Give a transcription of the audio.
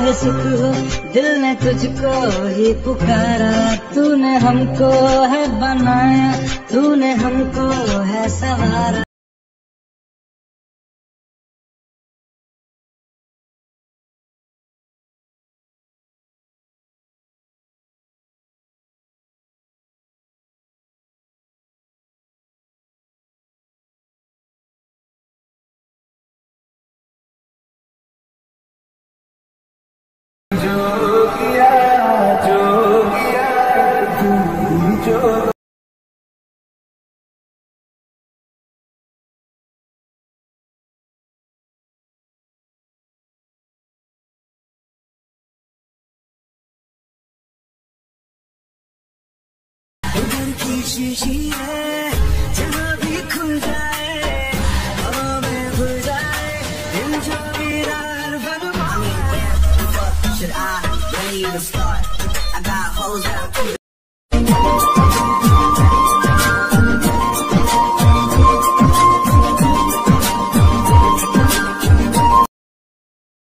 मेरे सुख हो, दिल ने तुझको ही पुकारा। तूने हमको है बनाया, तूने हमको है सवारा। उधर की शीशी है जहाँ भी खुल जाए, हवा में खुल जाए, दिल जो वीरान बनवाए। Should I ready to start? I got hoes out.